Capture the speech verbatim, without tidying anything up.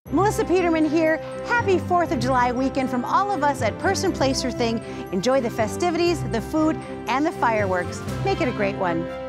Melissa Peterman here. Happy fourth of July weekend from all of us at Person, Place, or Thing. Enjoy the festivities, the food, and the fireworks. Make it a great one.